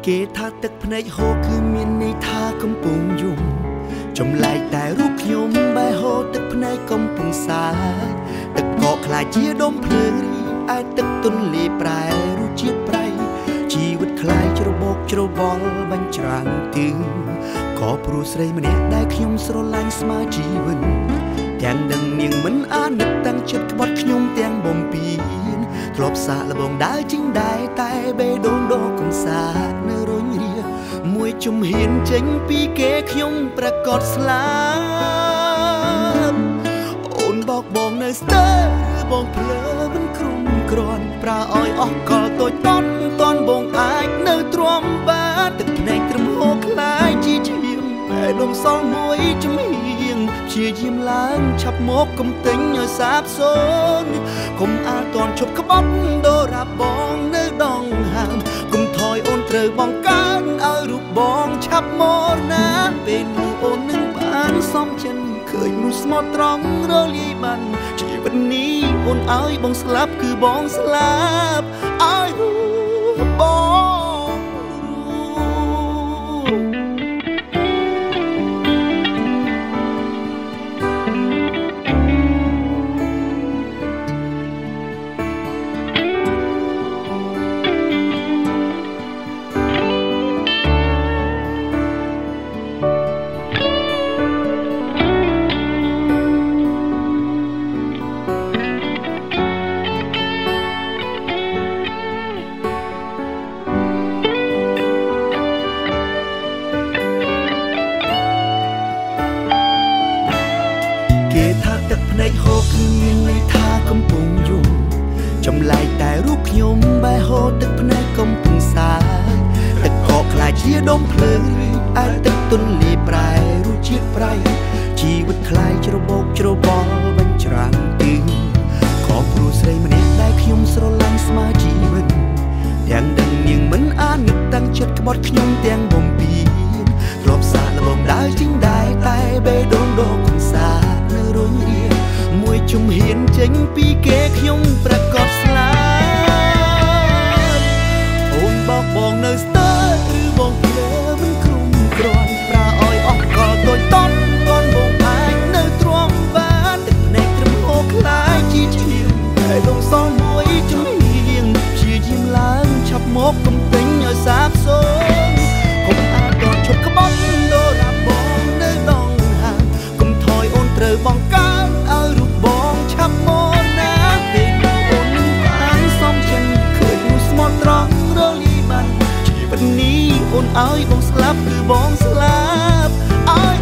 គេថាទឹកភ្នែកហូរគឺមានន័យថាកំពុងយំចម្លែកតែរូបខ្ញុំបែរហូរទឹកភ្នែកកំពុងសាយទឹកកកខ្លាចជាដុំភ្លើងរីឯទឹកទន្លេប្រែរសជាតិប្រៃជីវិតខ្លាយច្របូកច្របល់បាញ់ច្រាំងទឹងក៏ព្រោះស្រីម្នាក់ដែលខ្ញុំស្រឡាញ់ស្មើជីវិតទាំងនឹងនាងមិនអាណិតតាំងចិត្តក្បត់ខ្ញុំទាំងបំពេញធ្លាប់សាកល្បងដើរជីងដែរតែបេះដូងដកកំសានៅរុញរាមួយជំហានចេញពីគេខ្ញុំប្រកាសស្លាប់អូនបោកបងនៅស្ទើរបងភ្លើមិនក្រុមគ្រាន់ប្រើឲ្យអស់កលតូចតន់បងអាចនៅទ្រាំបានទឹកភ្នែកត្រឹមហូរខ្លាយជាឈាមតែដងសល់មួយជំហៀងព្យាយាមឡើងឆាប់មកកុំទិញឲ្យសាបសូន្យកុំអាលតន់ឈប់ក្បត់ដូរ៉ាបងនៅដងហាមកុំថយអូនត្រូវបងកើនឲ្យរូបបងឆាប់មកណាពេលនោះអូននឹងបានសំចិនឃើញមនុស្សស្មោះត្រង់រលាយបានជីវិតនេះអូនឲ្យបងស្លាប់គឺបងស្លាប់ឲ្យបងចម្លែកតែរូបខ្ញុំបែរហូរទឹកភ្នែកកំពុងសាយទឹកកកខ្លាចជាដុំភ្លើងរីឯទឹកទន្លេប្រែរសជាតិប្រៃជីវិតខ្លាយច្របូកច្របល់បាញ់ច្រាំងទឹងក៏ព្រោះស្រីម្នាក់ដែលខ្ញុំស្រឡាញ់ស្មើជីវិតទាំងដឹងនាងមិនអាណិតតាំងចិត្តក្បត់ខ្ញុំទាំងបំពេញធ្លាប់សាកល្បងដើរជីងដែរតែបេះដូងដកកំសានៅរុញរាមួយជំហានចេញពីគេខ្ញុំប្រកាសស្លាប់អូនបោកបងនៅស្ទើរឬបងភ្លើមិនក្រុមគ្រាន់ប្រើឲ្យអស់កលតូចតន់បងអាចនៅទ្រាំបានទឹកភ្នែកត្រឹមហូរខ្លាយជាឈាមតែដងសល់មួយជំហៀងព្យាយាមឡើងឆាប់មកកុំទិញឲ្យសាបសូន្យកុំអាចតឈប់ក្បត់ដូរ៉ាបងនៅដងហាងកុំថយអូនត្រូវបងកើនឲ្យរូបបងឆាប់មកណាពេលនោះអូននឹងបានសំចិនឃើញមនុស្សស្មោះត្រង់រលាយបានជីវិតនេះអូនឲ្យបងស្លាប់គឺបងស្លាប់ឲ្យ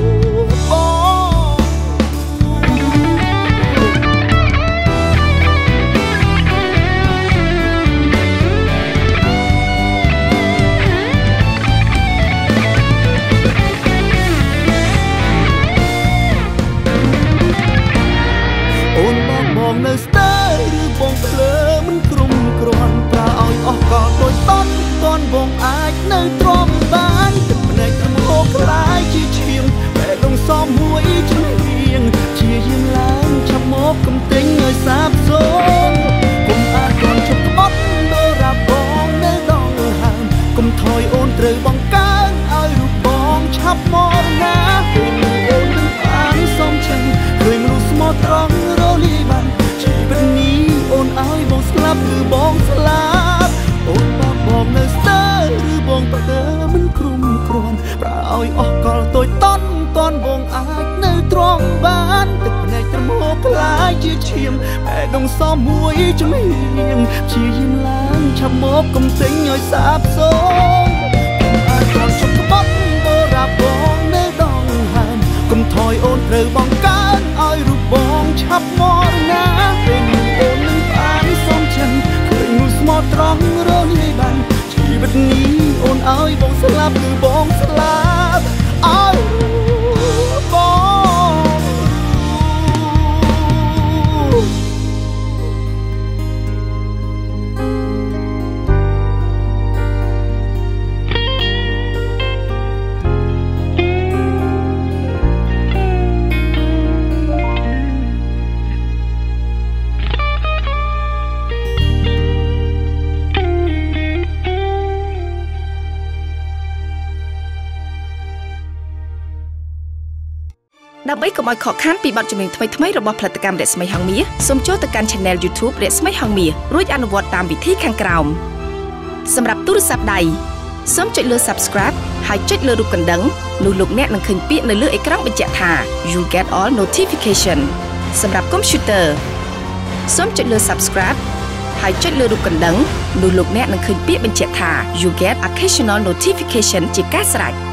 នៅស្ទើរឬបងភ្លើមិនក្រុមគ្រាន់ប្រើឲ្យអស់កលតូចតន់បងអាចនៅទ្រាំបានទឹកភ្នែកត្រឹមហូរខ្លាយជាឈាមតែដងសមមួយជំហៀងជាយាមឡើងឆាប់មកកុំទិញឲ្យសាបសូន្យកុំអាចតន់ឈប់ក្បត់ដូរ៉ាបងនៅដងហាមកុំថយអូនត្រូវបងកើនឲ្យរូបបងឆាប់មកណាពេលនោះអូននឹងបានសំចិនឃើញមនុស្សស្មោះត្រង់រលាយបានជីវិតនេះអូនឲ្យបងស្លាប់គឺបងស្លាប់អូនបងនៅស្ទើរឬបងប្រកើមិនក្រុមគ្រាន់ប្រើឲ្យអស់កលតូចតន់បងអាចនៅទ្រាំបានទឹកភ្នែកត្រឹមហូរខ្លាយជាឈាមតែដងសមមួយជំហៀងព្យាយាមឡើងឆាប់មកកុំទិញឲ្យសាបសូន្យកុំអាចតឈប់ក្បត់ដូរ៉ាបងនៅដងហាមកុំថយអូនត្រូវបងកើនឲ្យរូបបងឆាប់មកណាពេលនោះអូននឹងបានសំចិនឃើញមនុស្សស្មោះត្រង់រលាយបានជីវិតនេះអូនឲ្យបងស្លាប់គឺបងស្លាប់ឲ្យដើម្បីកុំឲ្យខកខានពីបទចម្រៀងថ្មីៗរបស់ផលិតកម្មរស្មីហងមាសសូមចូលទៅកាន់ Channel YouTube រស្មីហងមាសរួចអនុវត្តតាមវិធីខាងក្រោមសម្រាប់ទូរស័ព្ទដៃសូមចុចលើ Subscribe ហើយចុចលើរូបកណ្ដឹងនោះលោកអ្នកនឹងឃើញពាក្យនៅលើអេក្រង់បញ្ជាក់ថា You get all notification សម្រាប់ Computer សូមចុចលើ Subscribe ហើយចុចលើរូបកណ្ដឹងនោះលោកអ្នកនឹងឃើញពាក្យបញ្ជាក់ថា You get occasional notification ជាការស្រេច